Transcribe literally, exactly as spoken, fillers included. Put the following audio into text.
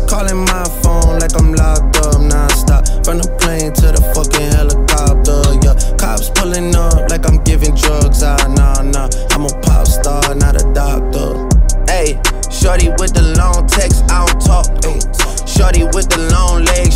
Calling my phone like I'm locked up non-stop. From the plane to the fucking helicopter, yeah. Cops pulling up like I'm giving drugs, ah, nah, nah. I'm a pop star, not a doctor. Ayy, shorty with the long text, I don't talk, ayy. Shorty with the long legs,